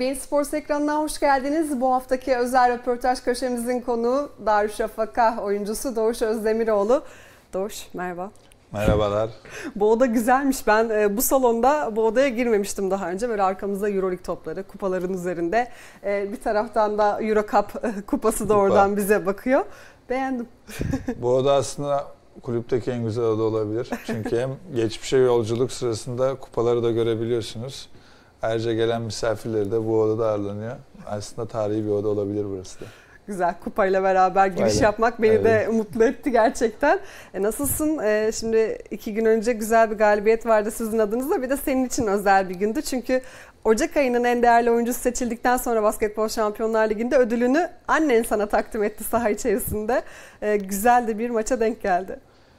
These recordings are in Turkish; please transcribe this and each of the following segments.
Bein Sports ekranına hoş geldiniz. Bu haftaki özel röportaj köşemizin konuğu Darüşşafaka oyuncusu Doğuş Özdemiroğlu. Doğuş, merhaba. Merhabalar. Bu oda güzelmiş. Ben bu salonda bu odaya girmemiştim daha önce. Böyle arkamızda Euroleague topları, kupaların üzerinde. Bir taraftan da Euro Cup kupası da oradan bize bakıyor. Beğendim. Bu oda aslında kulüpteki en güzel oda olabilir. Çünkü hem geçmişe yolculuk sırasında kupaları da görebiliyorsunuz. Ayrıca gelen misafirleri de bu odada ağırlanıyor. Aslında tarihi bir oda olabilir burası da. Güzel, kupayla beraber giriş yapmak beni de mutlu etti gerçekten. Nasılsın? Şimdi 2 gün önce güzel bir galibiyet vardı sizin adınıza. Bir de senin için özel bir gündü. Çünkü Ocak ayının en değerli oyuncusu seçildikten sonra Basketbol Şampiyonlar Ligi'nde ödülünü annen sana takdim etti saha içerisinde. Güzel de bir maça denk geldi.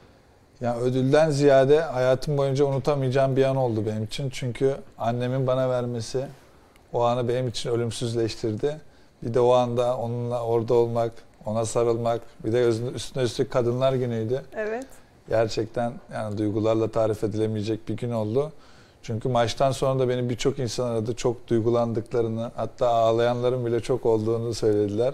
Ya ödülden ziyade hayatım boyunca unutamayacağım bir an oldu benim için. Çünkü annemin bana vermesi o anı benim için ölümsüzleştirdi. Bir de o anda onunla orada olmak, ona sarılmak, bir de üstüne üstlük Kadınlar Günü'ydü. Evet. Gerçekten yani duygularla tarif edilemeyecek bir gün oldu. Çünkü maçtan sonra da beni birçok insan aradı, çok duygulandıklarını, hatta ağlayanların bile çok olduğunu söylediler.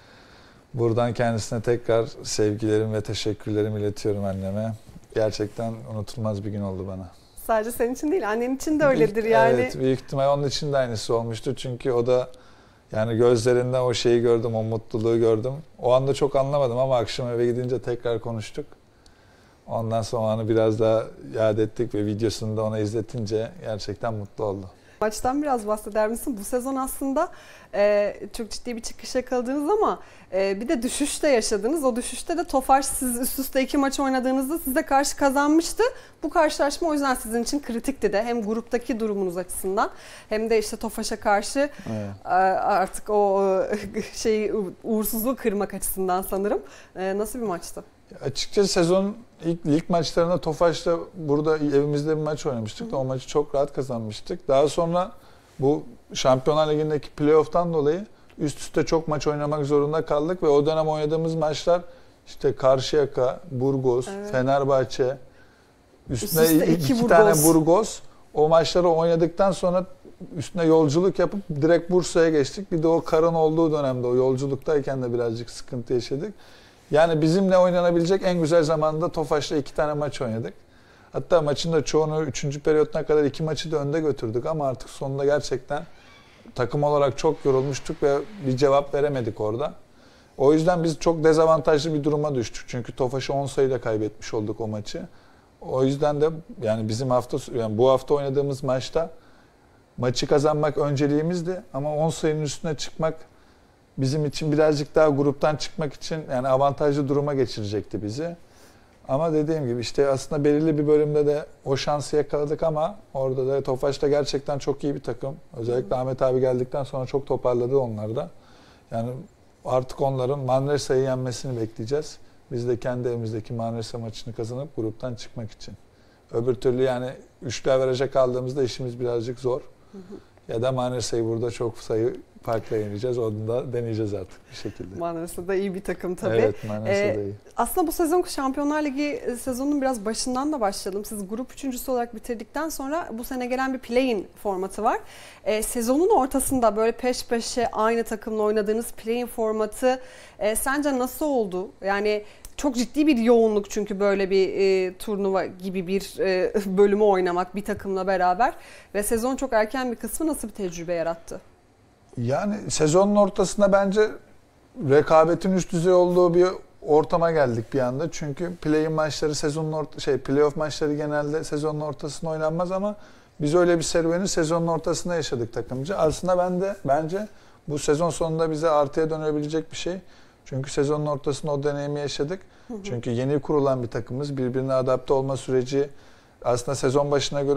Buradan kendisine tekrar sevgilerim ve teşekkürlerimi iletiyorum anneme. Gerçekten unutulmaz bir gün oldu bana. Sadece senin için değil, annen için de öyledir yani. Evet, büyük ihtimal onun için de aynısı olmuştu. Çünkü o da yani gözlerinden o şeyi gördüm, o mutluluğu gördüm. O anda çok anlamadım ama akşam eve gidince tekrar konuştuk. Ondan sonra o anı biraz daha yad ettik ve videosunu da ona izletince gerçekten mutlu oldu. Maçtan biraz bahseder misin? Bu sezon aslında çok ciddi bir çıkış yakaladınız ama bir de düşüş de yaşadınız. O düşüşte de Tofaş siz üst üste 2 maç oynadığınızda size karşı kazanmıştı. Bu karşılaşma o yüzden sizin için kritikti de. Hem gruptaki durumunuz açısından hem de işte Tofaş'a karşı artık o uğursuzluğu kırmak açısından sanırım. Nasıl bir maçtı? Açıkçası sezon ilk maçlarında Tofaş'ta burada evimizde bir maç oynamıştık da o maçı çok rahat kazanmıştık. Daha sonra bu Şampiyonlar Ligi'ndeki playoff'tan dolayı üst üste çok maç oynamak zorunda kaldık ve o dönem oynadığımız maçlar işte Karşıyaka, Burgos, Fenerbahçe, üstüne iki tane Burgos. O maçları oynadıktan sonra üstüne yolculuk yapıp direkt Bursa'ya geçtik. Bir de o karın olduğu dönemde o yolculuktayken de birazcık sıkıntı yaşadık. Yani bizimle oynanabilecek en güzel zamanda Tofaş'la 2 tane maç oynadık. Hatta maçın da çoğunu 3. periyotuna kadar 2 maçı da önde götürdük ama artık sonunda gerçekten takım olarak çok yorulmuştuk ve bir cevap veremedik orada. O yüzden biz çok dezavantajlı bir duruma düştük. Çünkü Tofaş'ı 10 sayıyla kaybetmiş olduk o maçı. O yüzden de yani bizim bu hafta oynadığımız maçta maçı kazanmak önceliğimizdi ama 10 sayının üstüne çıkmak bizim için birazcık daha gruptan çıkmak için yani avantajlı duruma geçirecekti bizi. Ama dediğim gibi işte aslında belirli bir bölümde de o şansı yakaladık ama orada da Tofaş da gerçekten çok iyi bir takım. Özellikle Ahmet abi geldikten sonra çok toparladı onlar da. Yani artık onların Manresa'yı yenmesini bekleyeceğiz. Biz de kendi evimizdeki Manresa maçını kazanıp gruptan çıkmak için. Öbür türlü yani üçlü averaja kaldığımızda işimiz birazcık zor. Ya da Manresa'yı burada çok sayı farkla yeneceğiz. Onu da deneyeceğiz artık bir şekilde. Manresa da iyi bir takım tabii. Evet, Manresa da iyi. Aslında bu sezon Şampiyonlar Ligi sezonunun biraz başından da başlayalım. Siz grup üçüncüsü olarak bitirdikten sonra bu sene gelen bir play-in formatı var. Sezonun ortasında böyle peş peşe aynı takımla oynadığınız play-in formatı sence nasıl oldu? Yani çok ciddi bir yoğunluk çünkü böyle bir turnuva gibi bir bölümü oynamak bir takımla beraber ve sezon çok erken bir kısmı nasıl bir tecrübe yarattı? Yani sezonun ortasında bence rekabetin üst düzey olduğu bir ortama geldik bir anda. Çünkü play-in maçları playoff maçları genelde sezonun ortasında oynanmaz ama biz öyle bir serüveni sezonun ortasında yaşadık takımca. Aslında bence bu sezon sonunda bize artıya dönebilecek bir şey. Çünkü sezonun ortasında o deneyimi yaşadık. Çünkü yeni kurulan bir takımız. Birbirine adapte olma süreci aslında sezon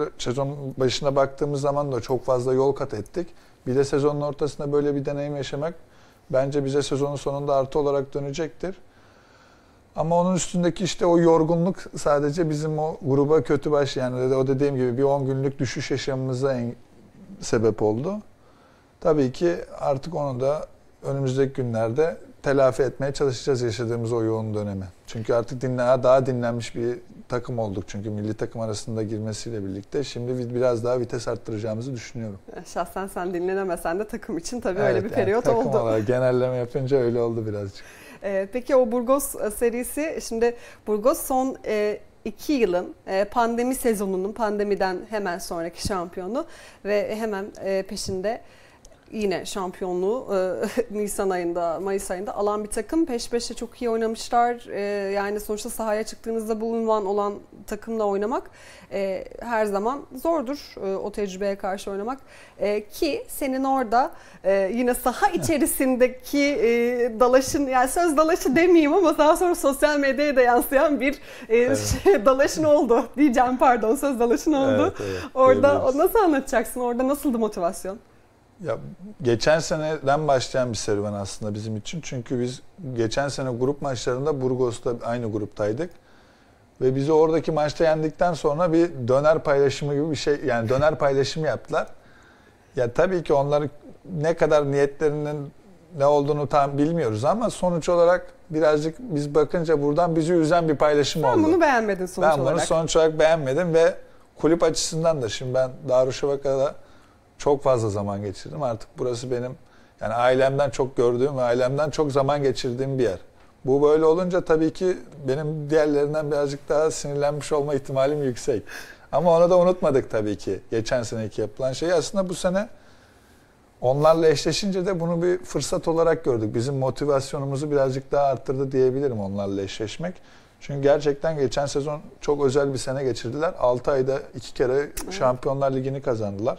başına baktığımız zaman da çok fazla yol kat ettik. Bir de sezonun ortasında böyle bir deneyim yaşamak bence bize sezonun sonunda artı olarak dönecektir. Ama onun üstündeki işte o yorgunluk sadece bizim o gruba kötü yani o dediğim gibi bir 10 günlük düşüş yaşamımıza sebep oldu. Tabii ki artık onu da önümüzdeki günlerde telafi etmeye çalışacağız yaşadığımız o yoğun dönemi. Çünkü artık daha dinlenmiş bir takım olduk çünkü milli takım arasında girmesiyle birlikte. Şimdi biraz daha vites arttıracağımızı düşünüyorum. Şahsen sen dinlenemesen de takım için tabii Evet, öyle bir periyot takım oldu. olarak genelleme yapınca öyle oldu birazcık. Peki o Burgos serisi, şimdi Burgos son 2 yılın pandemi sezonunun, pandemiden hemen sonraki şampiyonu ve hemen peşinde yine şampiyonluğu Nisan ayında, Mayıs ayında alan bir takım. Peş peşe çok iyi oynamışlar. Yani sonuçta sahaya çıktığınızda bu unvan olan takımla oynamak her zaman zordur. O tecrübeye karşı oynamak. Ki senin orada yine saha içerisindeki dalaşın, yani söz dalaşı demeyeyim ama daha sonra sosyal medyaya da yansıyan bir dalaşın oldu diyeceğim, pardon, söz dalaşın oldu. Evet, Orada nasıl anlatacaksın? Orada nasıldı motivasyon? Ya geçen seneden başlayan bir serüven aslında bizim için. Çünkü biz geçen sene grup maçlarında Burgos'ta aynı gruptaydık. Ve bizi oradaki maçta yendikten sonra bir döner paylaşımı gibi bir şey, yani döner paylaşımı yaptılar. Ya tabii ki onlar ne kadar niyetlerinin ne olduğunu tam bilmiyoruz ama sonuç olarak birazcık biz bakınca buradan bizi üzen bir paylaşım oldu. Ben bunu beğenmedim sonuç olarak. Ben bunu sonuç olarak beğenmedim ve kulüp açısından da şimdi ben Darüşşafaka'da çok fazla zaman geçirdim. Artık burası benim, yani ailemden çok gördüğüm ve ailemden çok zaman geçirdiğim bir yer. Bu böyle olunca tabii ki benim diğerlerinden birazcık daha sinirlenmiş olma ihtimalim yüksek. Ama onu da unutmadık tabii ki. Geçen seneki yapılan şeyi aslında bu sene onlarla eşleşince de bunu bir fırsat olarak gördük. Bizim motivasyonumuzu birazcık daha arttırdı diyebilirim onlarla eşleşmek. Çünkü gerçekten geçen sezon çok özel bir sene geçirdiler. 6 ayda 2 kere Şampiyonlar Ligi'ni kazandılar.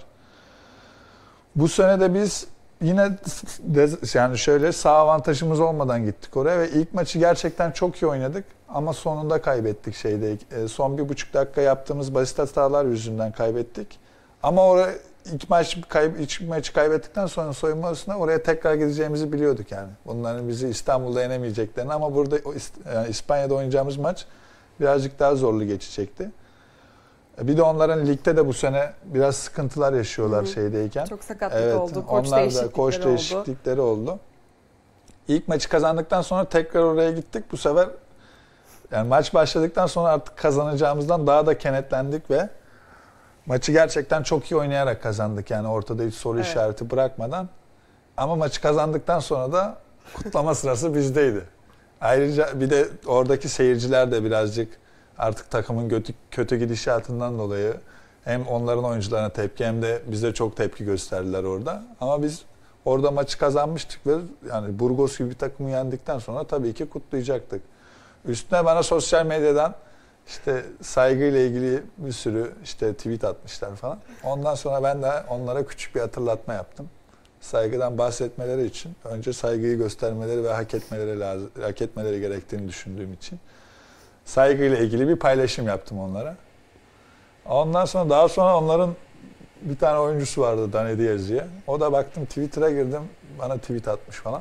Bu sene de biz yine yani şöyle sağ avantajımız olmadan gittik oraya ve ilk maçı gerçekten çok iyi oynadık ama sonunda kaybettik şeyde. Son 1,5 dakika yaptığımız basit hatalar yüzünden kaybettik. Ama oraya ilk maçı kaybettikten sonra soyunma odasına oraya tekrar gideceğimizi biliyorduk yani. Bunların bizi İstanbul'da yenemeyeceklerini ama burada yani İspanya'da oynayacağımız maç birazcık daha zorlu geçecekti. Bir de onların ligde de bu sene biraz sıkıntılar yaşıyorlar şeydeyken. Çok sakatlık oldu. Koç değişiklikleri oldu. İlk maçı kazandıktan sonra tekrar oraya gittik. Bu sefer yani maç başladıktan sonra artık kazanacağımızdan daha da kenetlendik ve maçı gerçekten çok iyi oynayarak kazandık. Yani ortada hiç soru işareti bırakmadan. Ama maçı kazandıktan sonra da kutlama sırası bizdeydi. Ayrıca bir de oradaki seyirciler de birazcık artık takımın kötü gidişatından dolayı hem onların oyuncularına tepki hem de bize çok tepki gösterdiler orada. Ama biz orada maçı kazanmıştık ve yani Burgos gibi bir takımı yendikten sonra tabii ki kutlayacaktık. Üstüne bana sosyal medyadan işte saygıyla ilgili bir sürü işte tweet atmışlar falan. Ondan sonra ben de onlara küçük bir hatırlatma yaptım. Saygıdan bahsetmeleri için önce saygıyı göstermeleri ve hak etmeleri gerektiğini düşündüğüm için saygıyla ilgili bir paylaşım yaptım onlara. Ondan sonra daha sonra onların bir tane oyuncusu vardı Dani Diaz diye. O da baktım Twitter'a girdim. Bana tweet atmış falan.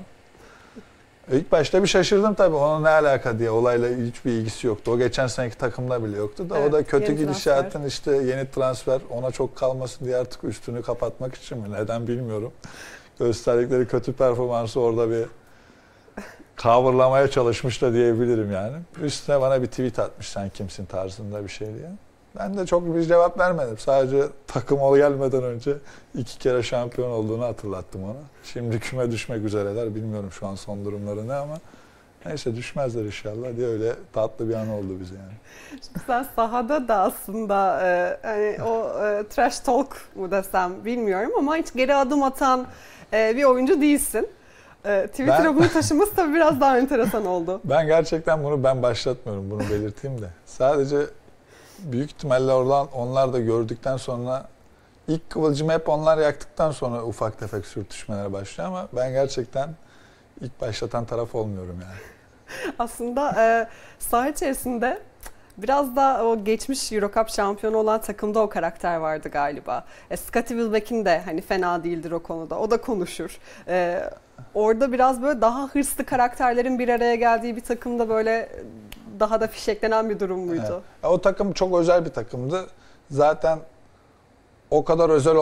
İlk başta bir şaşırdım tabii. Onun ne alaka diye. Olayla hiçbir ilgisi yoktu. O geçen seneki takımda bile yoktu da. Evet, o da kötü gidişatın işte yeni transfer ona çok kalmasın diye artık üstünü kapatmak için mi? Neden bilmiyorum. Gösterdikleri kötü performansı orada bir coverlamaya çalışmış da diyebilirim yani. Üstüne bana bir tweet atmış sen kimsin tarzında bir şey diye. Ben de çok bir cevap vermedim. Sadece takım gelmeden önce 2 kere şampiyon olduğunu hatırlattım ona. Şimdi küme düşmek üzereler. Bilmiyorum şu an son durumları ne ama neyse düşmezler inşallah diye öyle tatlı bir an oldu bize yani. Şimdi sen sahada da aslında hani o trash talk mu desem bilmiyorum ama hiç geri adım atan bir oyuncu değilsin. Twitter'a bunu taşıması tabii biraz daha enteresan oldu. Ben gerçekten bunu başlatmıyorum, bunu belirteyim de. Sadece büyük ihtimalle oradan onlar da gördükten sonra ilk kıvılcımı hep onlar yaktıktan sonra ufak tefek sürtüşmeler başlıyor ama ben gerçekten ilk başlatan taraf olmuyorum yani. Aslında saha içerisinde biraz da o geçmiş Eurocup şampiyonu olan takımda o karakter vardı galiba. Scottie Wilbeck'in de hani fena değildir o konuda. O da konuşur. Orada biraz böyle daha hırslı karakterlerin bir araya geldiği bir takımda böyle daha da fişeklenen bir durum muydu? Evet. O takım çok özel bir takımdı. Zaten o kadar özel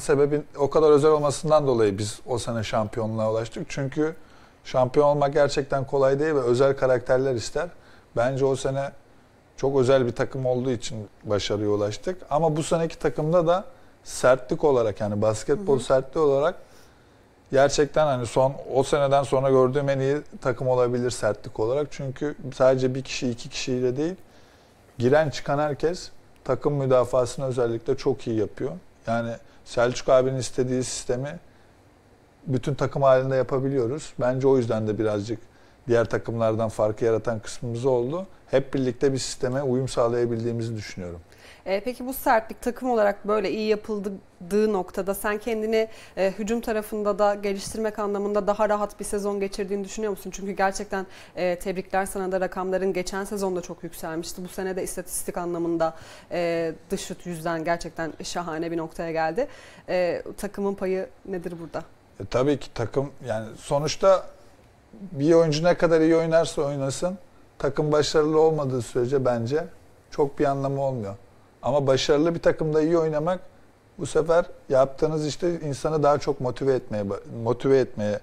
olmasından dolayı biz o sene şampiyonluğa ulaştık. Çünkü şampiyon olmak gerçekten kolay değil ve özel karakterler ister. Bence o sene çok özel bir takım olduğu için başarıya ulaştık. Ama bu seneki takımda da sertlik olarak, yani basketbol sertliği olarak gerçekten hani o seneden sonra gördüğüm en iyi takım olabilir sertlik olarak. Çünkü sadece bir kişi, iki kişiyle değil, giren çıkan herkes takım müdafasını özellikle çok iyi yapıyor. Yani Selçuk abinin istediği sistemi bütün takım halinde yapabiliyoruz. Bence o yüzden de birazcık diğer takımlardan farkı yaratan kısmımız oldu. Hep birlikte bir sisteme uyum sağlayabildiğimizi düşünüyorum. Peki bu sertlik takım olarak böyle iyi yapıldığı noktada sen kendini hücum tarafında da geliştirmek anlamında daha rahat bir sezon geçirdiğini düşünüyor musun? Çünkü gerçekten tebrikler sana da, rakamların geçen sezonda çok yükselmişti. Bu sene de istatistik anlamında dış şut yüzden gerçekten şahane bir noktaya geldi. Takımın payı nedir burada? Tabii ki takım, yani sonuçta bir oyuncu ne kadar iyi oynarsa oynasın, takım başarılı olmadığı sürece bence çok bir anlamı olmuyor. Ama başarılı bir takımda iyi oynamak bu sefer yaptığınız işte insanı daha çok motive etmeye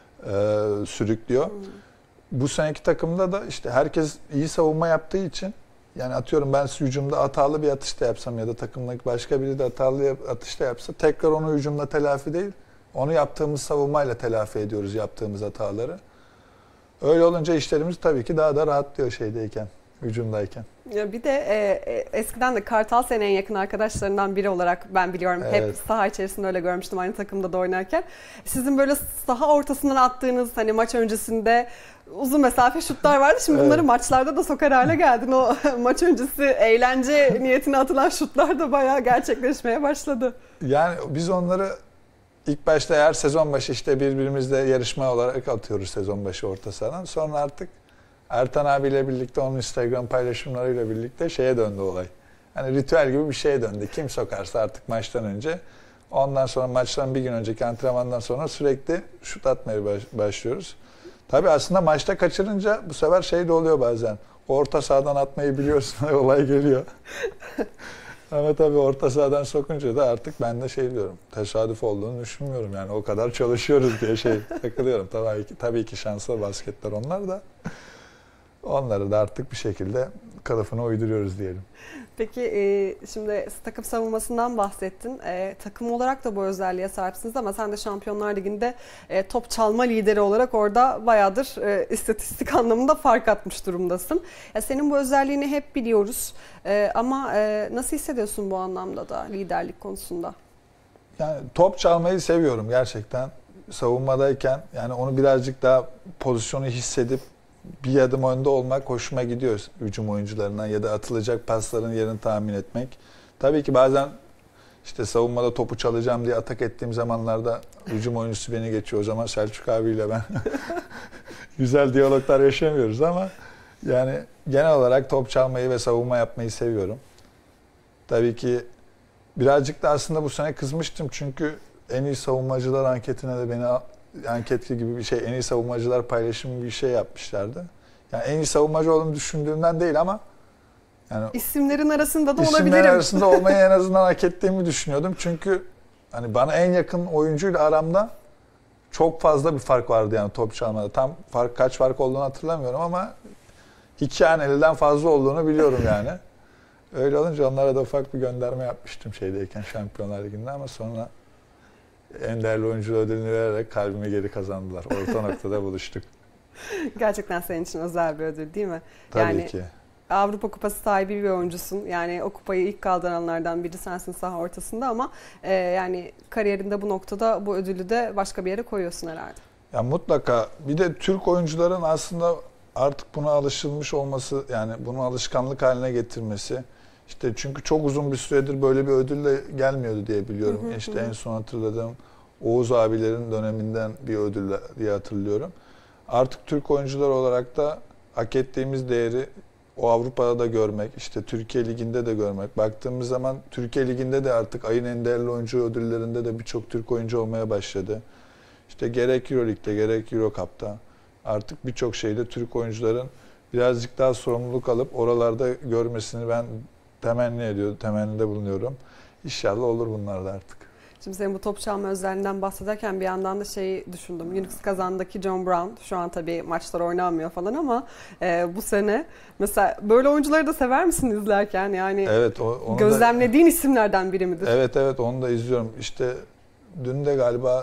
sürüklüyor. Bu seneki takımda da işte herkes iyi savunma yaptığı için, yani atıyorum ben hücumda hatalı bir atış da yapsam ya da takımdaki başka biri de hatalı atış da yapsa, tekrar onu hücumda telafi değil, onu yaptığımız savunmayla telafi ediyoruz yaptığımız hataları. Öyle olunca işlerimiz tabii ki daha da rahatlıyor hücumdayken. Ya bir de eskiden de Kartal senin en yakın arkadaşlarından biri olarak ben biliyorum. Evet. Hep saha içerisinde öyle görmüştüm, aynı takımda da oynarken. Sizin böyle saha ortasından attığınız, hani maç öncesinde uzun mesafe şutlar vardı. Şimdi bunları maçlarda da sokar hale geldin. O maç öncesi eğlence niyetine atılan şutlar da bayağı gerçekleşmeye başladı. Yani biz onları ilk başta her sezon başı işte birbirimizle yarışma olarak atıyoruz sezon başı orta sahadan. Sonra artık Ertan abiyle birlikte, onun Instagram paylaşımlarıyla birlikte şeye döndü olay. Hani ritüel gibi bir şeye döndü. Kim sokarsa artık maçtan önce. Ondan sonra maçtan bir gün önceki antrenmandan sonra sürekli şut atmaya başlıyoruz. Tabii aslında maçta kaçırınca bu sefer şey de oluyor bazen. Orta sahadan atmayı biliyorsun, olay geliyor. Ama tabii orta sahadan sokunca da artık ben de şey diyorum, tesadüf olduğunu düşünmüyorum. Yani o kadar çalışıyoruz diye takılıyorum. Tabii ki şanslı basketler onlar da. Onları da artık bir şekilde kılıfına uyduruyoruz diyelim. Peki şimdi takım savunmasından bahsettin. Takım olarak da bu özelliğe sahipsiniz ama sen de Şampiyonlar Ligi'nde top çalma lideri olarak orada bayağıdır istatistik anlamında fark atmış durumdasın. Senin bu özelliğini hep biliyoruz ama nasıl hissediyorsun bu anlamda da, liderlik konusunda? Yani top çalmayı seviyorum gerçekten. Savunmadayken yani onu birazcık daha pozisyonu hissedip bir adım önde olmak hoşuma gidiyor hücum oyuncularından, ya da atılacak pasların yerini tahmin etmek. Tabii ki bazen işte savunmada topu çalacağım diye atak ettiğim zamanlarda hücum oyuncusu beni geçiyor. O zaman Selçuk abiyle ben güzel diyaloglar yaşamıyoruz ama yani genel olarak top çalmayı ve savunma yapmayı seviyorum. Tabii ki birazcık da aslında bu sene kızmıştım çünkü en iyi savunmacılar anketine de beni, anket gibi bir şey, en iyi savunmacılar paylaşımı bir şey yapmışlardı. Yani en iyi savunmacı olduğumu düşündüğümden değil ama yani isimlerin arasında da isimlerin olabilirim. arasında olmayı en azından hak ettiğimi düşünüyordum. Çünkü hani bana en yakın oyuncuyla aramda çok fazla bir fark vardı yani top çalmada. Tam kaç fark olduğunu hatırlamıyorum ama 2 haneliden fazla olduğunu biliyorum yani. Öyle olunca onlara da ufak bir gönderme yapmıştım Şampiyonlar Ligi'nde ama sonra en değerli oyuncu ödülünü vererek kalbimi geri kazandılar. Orta noktada buluştuk. Gerçekten senin için özel bir ödül değil mi? Tabii ki. Avrupa Kupası sahibi bir oyuncusun. Yani o kupayı ilk kaldıranlardan biri sensin saha ortasında ama yani kariyerinde bu noktada bu ödülü de başka bir yere koyuyorsun herhalde. Ya mutlaka. Bir de Türk oyuncuların aslında artık buna alışılmış olması, yani bunu alışkanlık haline getirmesi. İşte çünkü çok uzun bir süredir böyle bir ödülle gelmiyordu diye biliyorum. İşte en son hatırladığım Oğuz abilerin döneminden bir ödül diye hatırlıyorum. Artık Türk oyuncular olarak da hak ettiğimiz değeri o Avrupa'da da görmek, işte Türkiye Ligi'nde de görmek. Baktığımız zaman Türkiye Ligi'nde de artık ayın en değerli oyuncu ödüllerinde de birçok Türk oyuncu olmaya başladı. İşte gerek Euroleague'de gerek Eurocup'ta artık birçok şeyde Türk oyuncuların birazcık daha sorumluluk alıp oralarda görmesini ben temennide bulunuyorum. İnşallah olur bunlar da artık. Şimdi senin bu top çalma özelliğinden bahsederken bir yandan da şeyi düşündüm. Unix Kazan'daki John Brown şu an tabii maçlar oynanmıyor falan ama bu sene mesela böyle oyuncuları da sever misin izlerken? Yani evet, gözlemlediğin isimlerden biri midir? Evet, onu da izliyorum. İşte dün de galiba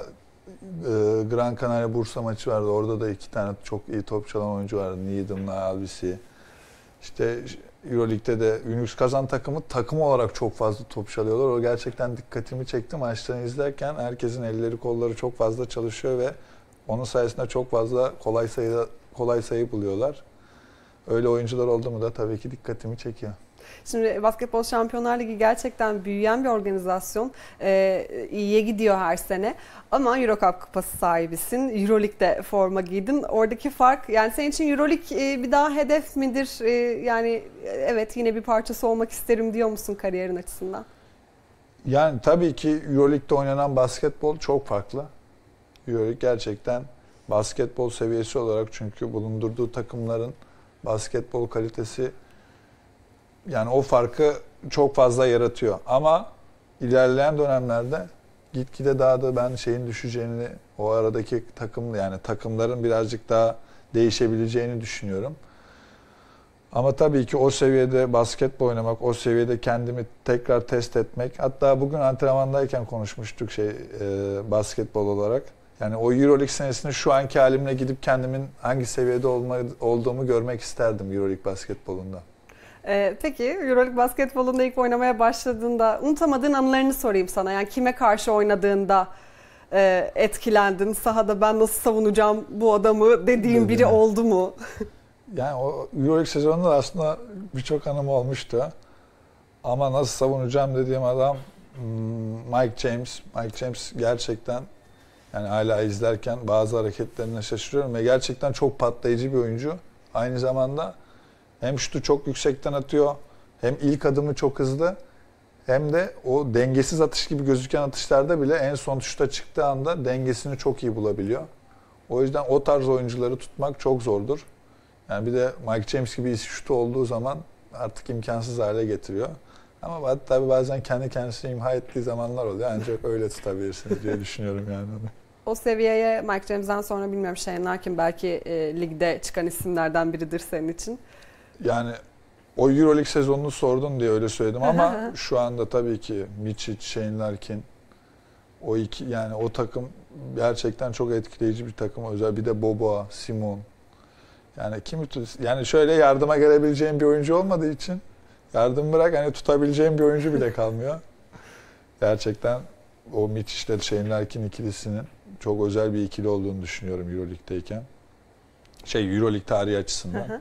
Gran Canaria Bursa maçı vardı. Orada da 2 tane çok iyi top çalan oyuncu vardı. Needham'la Albisi. İşte Euroleague'de de Unix Kazan takım olarak çok fazla top çalıyorlar. O gerçekten dikkatimi çekti. Maçlarını izlerken herkesin elleri kolları çok fazla çalışıyor ve onun sayesinde çok fazla kolay sayı buluyorlar. Öyle oyuncular oldu mu da tabii ki dikkatimi çekiyor. Şimdi Basketbol Şampiyonlar Ligi gerçekten büyüyen bir organizasyon. İyiye gidiyor her sene. Ama Eurocup kupası sahibisin. Euroleague'de forma giydin. Oradaki fark, yani senin için Euroleague bir daha hedef midir? Yani evet, yine bir parçası olmak isterim diyor musun kariyerin açısından? Yani tabii ki Euroleague'de oynanan basketbol çok farklı. Euroleague gerçekten basketbol seviyesi olarak, çünkü bulundurduğu takımların basketbol kalitesi, yani o farkı çok fazla yaratıyor. Ama ilerleyen dönemlerde gitgide daha da ben şeyin düşeceğini, o aradaki takımların birazcık daha değişebileceğini düşünüyorum. Ama tabii ki o seviyede basketbol oynamak, o seviyede kendimi tekrar test etmek. Hatta bugün antrenmandayken konuşmuştuk basketbol olarak. Yani o Euroleague senesinde şu anki halimle gidip kendimin hangi seviyede olduğumu görmek isterdim Euroleague basketbolunda. Peki Euroleague basketbolunda ilk oynamaya başladığında unutamadığın anılarını sorayım sana. Yani kime karşı oynadığında etkilendin, sahada ben nasıl savunacağım bu adamı dediğin biri oldu mu? Yani o Euroleague sezonunda aslında birçok anım olmuştu. Ama nasıl savunacağım dediğim adam Mike James. Mike James gerçekten, yani hala izlerken bazı hareketlerine şaşırıyorum ve gerçekten çok patlayıcı bir oyuncu. Aynı zamanda hem şutu çok yüksekten atıyor, hem ilk adımı çok hızlı, hem de o dengesiz atış gibi gözüken atışlarda bile en son şuta çıktığı anda dengesini çok iyi bulabiliyor. O yüzden o tarz oyuncuları tutmak çok zordur. Yani bir de Mike James gibi şutu olduğu zaman artık imkansız hale getiriyor. Ama tabii bazen kendi kendisini imha ettiği zamanlar oluyor. Ancak öyle tutabilirsiniz diye düşünüyorum yani onu. O seviyeye Mike James'den sonra bilmiyorum, Shane Larkin belki ligde çıkan isimlerden biridir senin için. Yani o Euroleague sezonunu sordun diye öyle söyledim ama şu anda tabii ki Micic, Shane Larkin, yani o takım gerçekten çok etkileyici bir takım. Özel bir de Boboa, Simon. Yani şöyle yardıma gelebileceğim bir oyuncu olmadığı için yardım bırak, hani tutabileceğim bir oyuncu bile kalmıyor. Gerçekten o Micic'le Shane Larkin ikilisinin çok özel bir ikili olduğunu düşünüyorum Euroleague'deyken. Euroleague tarihi açısından.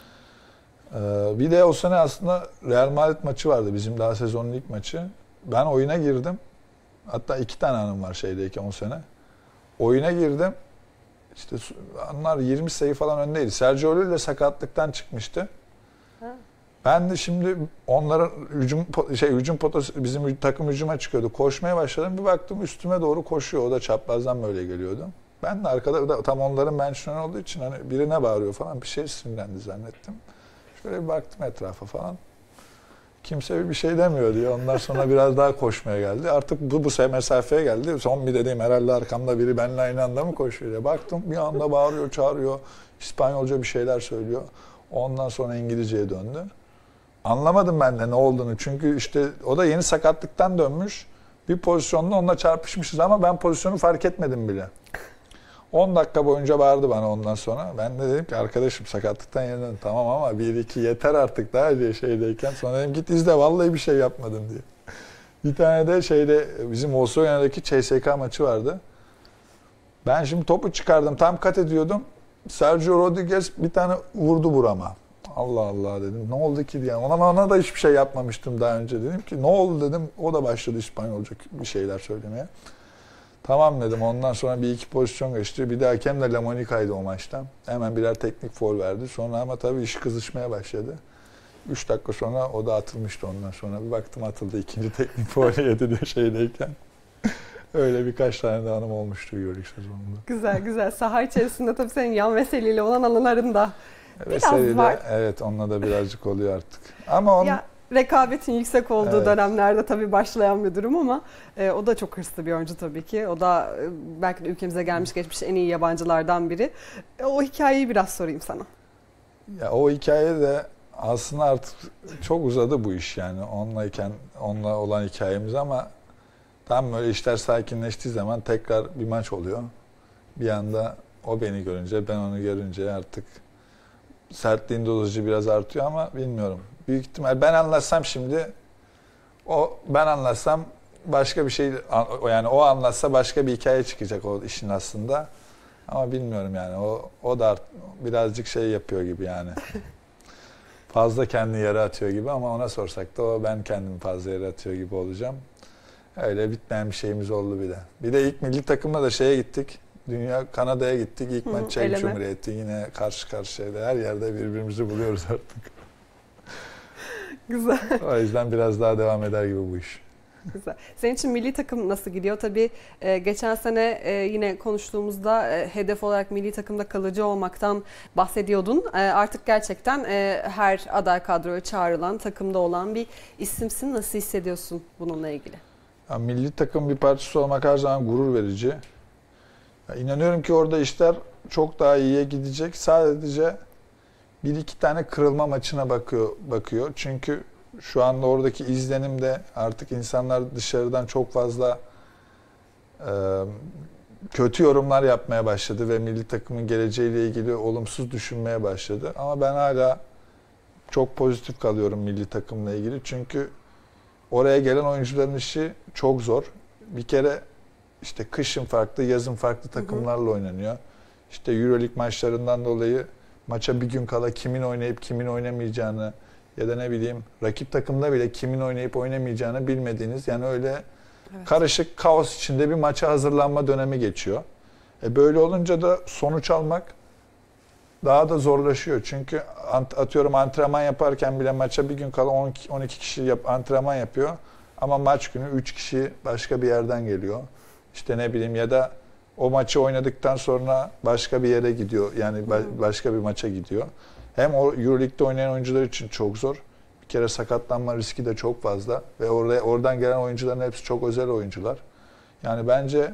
Bir de o sene aslında Real Madrid maçı vardı, bizim daha sezonun ilk maçı. Ben oyuna girdim. Hatta 2 tane anım var o sene. Oyuna girdim. İşte onlar 20 sayı falan öndeydi. Sergio Llull de sakatlıktan çıkmıştı. Ben de şimdi onların hücum potası, bizim takım hücuma çıkıyordu. Koşmaya başladım. Bir baktım üstüme doğru koşuyor. O da çaprazdan böyle geliyordu. Ben de arkada tam onların menşunları olduğu için hani birine bağırıyor falan, bir şey sinirlendi zannettim. Şöyle bir baktım etrafa falan. Kimse bir şey demiyor diye. Ondan sonra biraz daha koşmaya geldi. Artık bu mesafeye geldi. Son bir dediğim, herhalde arkamda biri benimle aynı anda mı koşuyor diye. Baktım bir anda bağırıyor, çağırıyor. İspanyolca bir şeyler söylüyor. Ondan sonra İngilizceye döndü. Anlamadım ben de ne olduğunu. Çünkü işte o da yeni sakatlıktan dönmüş. Bir pozisyonda onunla çarpışmışız ama ben pozisyonu fark etmedim bile. 10 dakika boyunca bağırdı bana ondan sonra. Ben de dedim ki arkadaşım sakatlıktan yeniden tamam ama 1-2 yeter artık daha diye Sonra dedim git izle, vallahi bir şey yapmadım diye. Bir tane de bizim Oslo'daki CSKA maçı vardı. Ben şimdi topu çıkardım, tam kat ediyordum. Sergio Rodriguez bir tane vurdu burama. Allah Allah dedim. Ne oldu ki diye. Ona da hiçbir şey yapmamıştım daha önce. Dedim ki ne oldu dedim. O da başladı İspanyolca bir şeyler söylemeye. Tamam dedim. Ondan sonra bir iki pozisyon geçti. Bir de hakem de Lamonica'ydı o maçta. Hemen birer teknik faul verdi. Sonra ama tabii iş kızışmaya başladı. 3 dakika sonra o da atılmıştı ondan sonra. Bir baktım atıldı. İkinci teknik faul yedi de Öyle birkaç tane de anım olmuştu Euroleague sezonunda. Güzel güzel. Saha içerisinde tabii senin yan veseliyle olan anıların da biraz var. Evet, onunla da birazcık oluyor artık. Ama rekabetin yüksek olduğu Evet. dönemlerde tabii başlayan bir durum ama o da çok hırslı bir oyuncu tabii ki. O da belki de ülkemize gelmiş geçmiş en iyi yabancılardan biri. O hikayeyi biraz sorayım sana. Ya o hikaye de aslında artık çok uzadı bu iş yani onunla olan hikayemiz ama tam böyle işler sakinleştiği zaman tekrar bir maç oluyor. Bir anda o beni görünce ben onu görünce artık sertliğin dozajı biraz artıyor ama bilmiyorum. Büyük ihtimal ben anlatsam şimdi ben anlatsam başka bir şey yani o anlatsa başka bir hikaye çıkacak o işin aslında. Ama bilmiyorum yani o da birazcık şey yapıyor gibi yani. Fazla kendini yere atıyor gibi ama ona sorsak da ben kendimi fazla yere atıyor gibi olacağım. Öyle bitmeyen bir şeyimiz oldu bir de. Bir de ilk milli takımla da şeye gittik. Kanada'ya gittik. İlk maç Çek Cumhuriyeti. Yine karşı karşıyaydı. Her yerde birbirimizi buluyoruz artık. Güzel. O yüzden biraz daha devam eder gibi bu iş. Güzel. Senin için milli takım nasıl gidiyor? Tabii geçen sene yine konuştuğumuzda hedef olarak milli takımda kalıcı olmaktan bahsediyordun. Artık gerçekten her aday kadroya çağrılan, takımda olan bir isimsin. Nasıl hissediyorsun bununla ilgili? Ya, milli takım bir parçası olmak her zaman gurur verici. Ya, inanıyorum ki orada işler çok daha iyiye gidecek. Sadece bir iki tane kırılma maçına bakıyor. Çünkü şu anda oradaki izlenim de artık insanlar dışarıdan çok fazla kötü yorumlar yapmaya başladı ve milli takımın geleceğiyle ilgili olumsuz düşünmeye başladı. Ama ben hala çok pozitif kalıyorum milli takımla ilgili. Çünkü oraya gelen oyuncuların işi çok zor. Bir kere işte kışın farklı, yazın farklı takımlarla oynanıyor. İşte EuroLeague maçlarından dolayı maça bir gün kala kimin oynayıp kimin oynamayacağını ya da ne bileyim rakip takımda bile kimin oynayıp oynamayacağını bilmediğiniz yani öyle karışık kaos içinde bir maça hazırlanma dönemi geçiyor. Böyle olunca da sonuç almak daha da zorlaşıyor. Çünkü atıyorum antrenman yaparken bile maça bir gün kala 12 kişi antrenman yapıyor. Ama maç günü 3 kişi başka bir yerden geliyor. İşte ne bileyim ya da o maçı oynadıktan sonra başka bir yere gidiyor. Yani başka bir maça gidiyor. Hem o EuroLeague'de oynayan oyuncular için çok zor. Bir kere sakatlanma riski de çok fazla. Ve oradan gelen oyuncuların hepsi çok özel oyuncular. Yani bence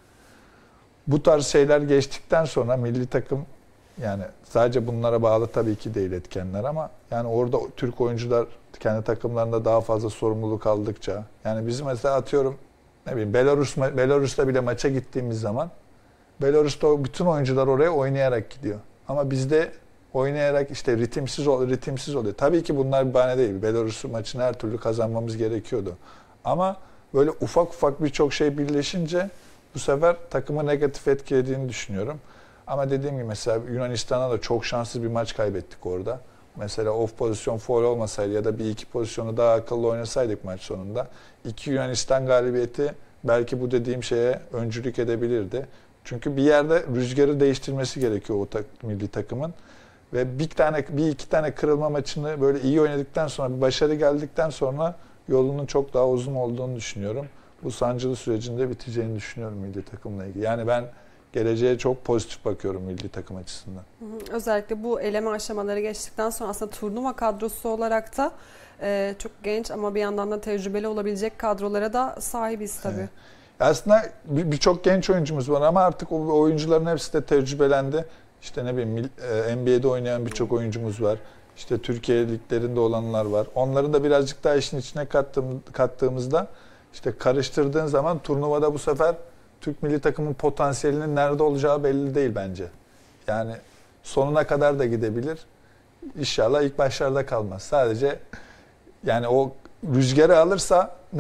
bu tarz şeyler geçtikten sonra milli takım yani sadece bunlara bağlı tabii ki değil etkenler ama yani orada Türk oyuncular kendi takımlarında daha fazla sorumluluk aldıkça yani bizim mesela atıyorum ne bileyim Belarus'ta bile maça gittiğimiz zaman Belarus'ta bütün oyuncular oraya oynayarak gidiyor. Ama bizde oynayarak işte ritimsiz oluyor. Tabii ki bunlar bir bahane değil. Belarus maçını her türlü kazanmamız gerekiyordu. Ama böyle ufak ufak birçok şey birleşince bu sefer takımı negatif etkilediğini düşünüyorum. Ama dediğim gibi mesela Yunanistan'a da çok şanssız bir maç kaybettik orada. Mesela off pozisyon foul olmasaydı ya da bir iki pozisyonu daha akıllı oynasaydık maç sonunda 2 Yunanistan galibiyeti belki bu dediğim şeye öncülük edebilirdi. Çünkü bir yerde rüzgarı değiştirmesi gerekiyor o milli takımın. Ve bir iki tane kırılma maçını böyle iyi oynadıktan sonra bir başarı geldikten sonra yolunun çok daha uzun olduğunu düşünüyorum. Bu sancılı sürecinde biteceğini düşünüyorum milli takımla ilgili. Yani ben geleceğe çok pozitif bakıyorum milli takım açısından. Özellikle bu eleme aşamaları geçtikten sonra aslında turnuva kadrosu olarak da çok genç ama bir yandan da tecrübeli olabilecek kadrolara da sahibiz tabii. Evet. Aslında birçok genç oyuncumuz var ama artık o oyuncuların hepsi de tecrübelendi. İşte ne bileyim NBA'de oynayan birçok oyuncumuz var. İşte Türkiye liglerinde olanlar var. Onları da birazcık daha işin içine kattığımızda işte karıştırdığın zaman turnuvada bu sefer Türk milli takımın potansiyelinin nerede olacağı belli değil bence. Yani sonuna kadar da gidebilir. İnşallah ilk başlarda kalmaz. Sadece yani o rüzgarı alırsa ne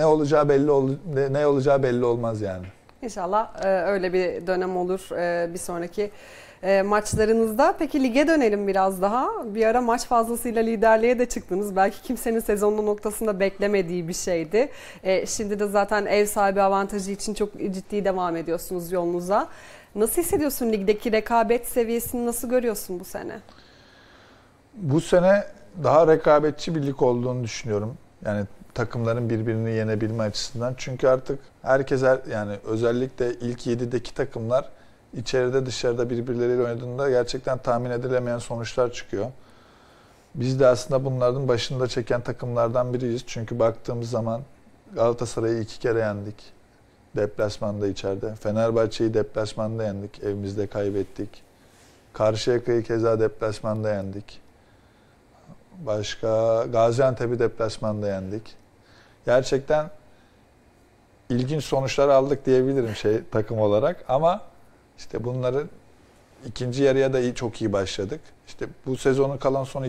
olacağı belli olmaz yani. İnşallah öyle bir dönem olur bir sonraki maçlarınızda. Peki lige dönelim biraz daha. Bir ara maç fazlasıyla liderliğe de çıktınız. Belki kimsenin sezonun noktasında beklemediği bir şeydi. Şimdi de zaten ev sahibi avantajı için çok ciddi devam ediyorsunuz yolunuza. Nasıl hissediyorsun ligdeki rekabet seviyesini nasıl görüyorsun bu sene? Bu sene daha rekabetçi bir lig olduğunu düşünüyorum. Yani takımların birbirini yenebilme açısından. Çünkü artık herkes yani özellikle ilk 7'deki takımlar içeride dışarıda birbirleriyle oynadığında gerçekten tahmin edilemeyen sonuçlar çıkıyor. Biz de aslında bunların başında çeken takımlardan biriyiz. Çünkü baktığımız zaman Galatasaray'ı 2 kere yendik. Deplasmanda içeride. Fenerbahçe'yi deplasmanda yendik. Evimizde kaybettik. Karşıyaka'yı keza deplasmanda yendik. Başka Gaziantep'i deplasmanda yendik. Gerçekten ilginç sonuçlar aldık diyebilirim takım olarak ama işte bunları ikinci yarıya da çok iyi başladık. İşte bu sezonun kalan son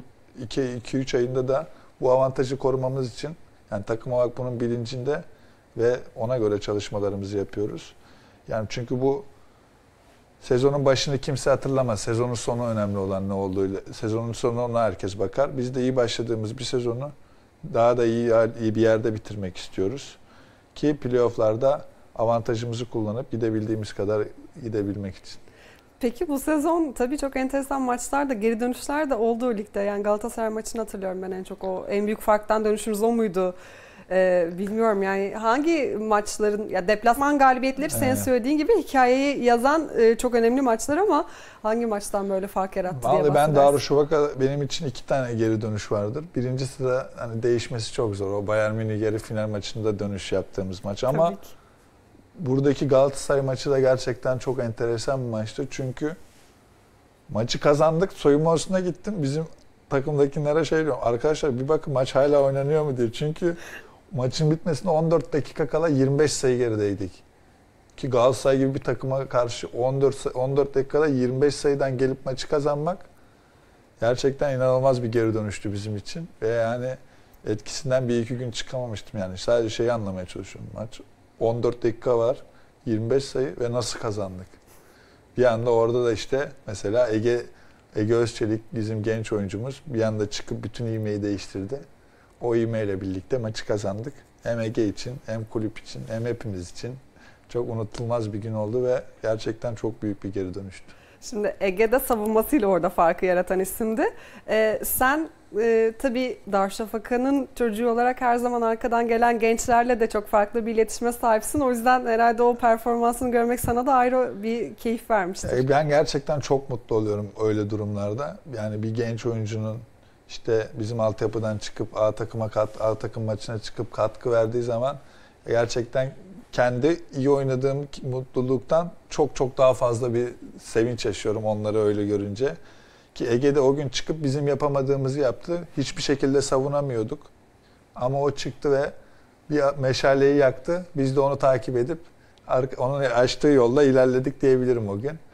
2-3 ayında da bu avantajı korumamız için yani takım olarak bunun bilincinde ve ona göre çalışmalarımızı yapıyoruz. Yani çünkü bu sezonun başını kimse hatırlamaz. Sezonun sonu önemli olan ne olduğuyla. Sezonun sonuna herkes bakar. Biz de iyi başladığımız bir sezonu daha da iyi bir yerde bitirmek istiyoruz. Ki playoff'larda avantajımızı kullanıp gidebildiğimiz kadar gidebilmek için. Peki bu sezon tabii çok enteresan maçlar da geri dönüşler de oldu ligde. Yani Galatasaray maçını hatırlıyorum ben en çok. O en büyük farktan dönüşümüz o muydu? Bilmiyorum yani hangi maçların ya deplasman galibiyetleri senin söylediğin gibi hikayeyi yazan çok önemli maçlar ama hangi maçtan böyle fark yarattı diye bahsedersin. Ben Darüşşafaka benim için 2 tane geri dönüş vardır. Birincisi de hani değişmesi çok zor. O Bayern Münih yarı final maçında dönüş yaptığımız maç ama buradaki Galatasaray maçı da gerçekten çok enteresan bir maçtı. Çünkü maçı kazandık. Soyunma odasına gittim. Bizim takımdakilere diyorum. Arkadaşlar bir bakın maç hala oynanıyor mu diye. Çünkü maçın bitmesine 14 dakika kala 25 sayı gerideydik. Ki Galatasaray gibi bir takıma karşı 14 dakikada 25 sayıdan gelip maçı kazanmak gerçekten inanılmaz bir geri dönüştü bizim için. Ve yani etkisinden 1-2 gün çıkamamıştım yani. Sadece anlamaya çalışıyorum. Maç 14 dakika var, 25 sayı ve nasıl kazandık? Bir anda orada da işte mesela Ege Özçelik bizim genç oyuncumuz bir anda çıkıp bütün ivmeyi değiştirdi. O ivmeyle birlikte maçı kazandık. Hem Ege için, hem kulüp için, hem hepimiz için çok unutulmaz bir gün oldu ve gerçekten çok büyük bir geri dönüştü. Şimdi Ege'de savunmasıyla orada farkı yaratan isimdi. Sen tabii Darüşşafaka'nın çocuğu olarak her zaman arkadan gelen gençlerle de çok farklı bir iletişime sahipsin. O yüzden herhalde o performansını görmek sana da ayrı bir keyif vermiştir. Ben gerçekten çok mutlu oluyorum öyle durumlarda. Yani bir genç oyuncunun işte bizim altyapıdan çıkıp A takım maçına çıkıp katkı verdiği zaman gerçekten kendi iyi oynadığım mutluluktan çok daha fazla bir sevinç yaşıyorum onları öyle görünce. Ki Ege'de o gün çıkıp bizim yapamadığımızı yaptı. Hiçbir şekilde savunamıyorduk. Ama o çıktı ve bir meşaleyi yaktı. Biz de onu takip edip onun açtığı yolda ilerledik diyebilirim o gün.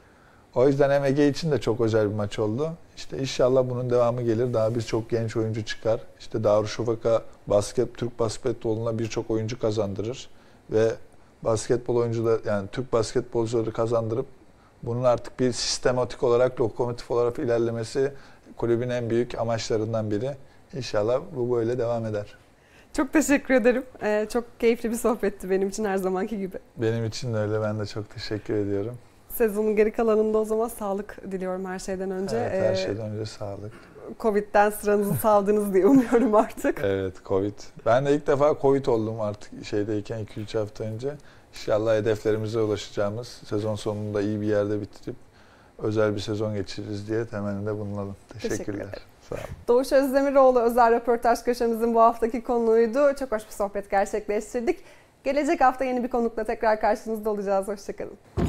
O yüzden hem Ege için de çok özel bir maç oldu. İşte inşallah bunun devamı gelir. Daha birçok genç oyuncu çıkar. İşte Darüşşafaka Türk basketboluna birçok oyuncu kazandırır. Ve basketbol oyuncuları yani Türk basketbolcuları kazandırıp bunun artık bir sistematik olarak, lokomotif olarak ilerlemesi kulübün en büyük amaçlarından biri. İnşallah bu böyle devam eder. Çok teşekkür ederim. Çok keyifli bir sohbetti benim için her zamanki gibi. Benim için de öyle. Ben de çok teşekkür ediyorum. Sezonun geri kalanında o zaman sağlık diliyorum her şeyden önce. Evet, her şeyden önce sağlık. Covid'den sıranızı saldınız diye umuyorum artık. Evet, Covid. Ben de ilk defa Covid oldum artık 2-3 hafta önce. İnşallah hedeflerimize ulaşacağımız, sezon sonunda iyi bir yerde bitirip özel bir sezon geçiririz diye temennide bulunalım. Teşekkürler. Sağ olun. Doğuş Özdemiroğlu özel röportaj köşemizin bu haftaki konuydu. Çok hoş bir sohbet gerçekleştirdik. Gelecek hafta yeni bir konukla tekrar karşınızda olacağız. Hoşçakalın.